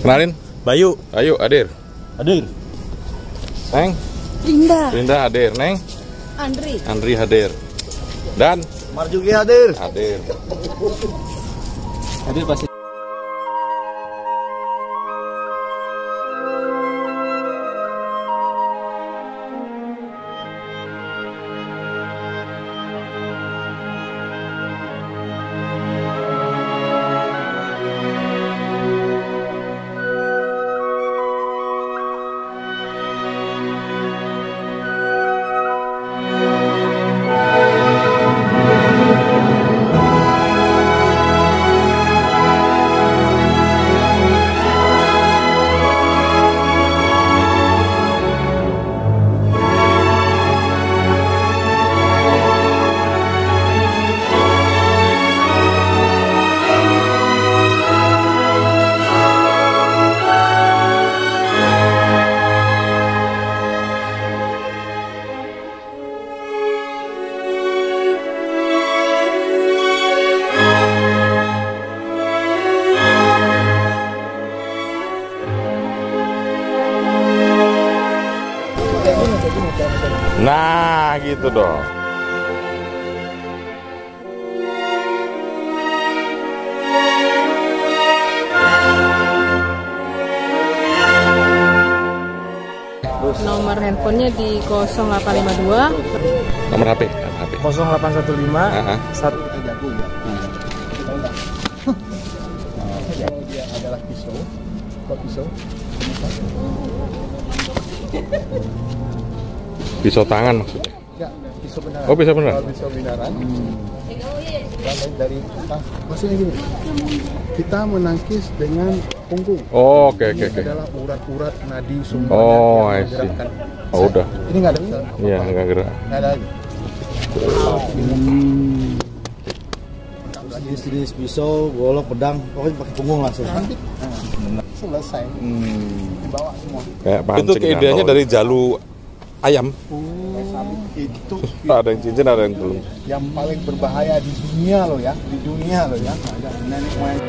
Kenalin. Bayu. Ayo, hadir. Hadir. Neng. Linda. Linda hadir. Neng. Andri hadir. Dan Marjuki hadir. hadir. Hadir pasti. Nah, gitu dong. Nomor handphonenya di 0852. Nomor HP. 0815 1 Dia adalah pisau, pisau. Pisau tangan maksudnya. Ya, pisau beneran. Oh, pisau beneran. Pisau beneran. Dari maksudnya gini, kita menangkis dengan punggung. Oh, oke. Ini adalah urat-urat nadi sumber. Oh, I see. Oh, udah. Ini nggak ada. Iya, nggak gerak. Nggak ada lagi. jenis pisau, golok, pedang, pokoknya pakai punggung langsung. Nanti selesai. Dibawa semua. Kayak itu keideannya dari jalu ayam. Itu Ada yang cincin, ada yang belum. yang paling berbahaya di dunia loh ya, di dunia loh ya. Ada nenek moyang.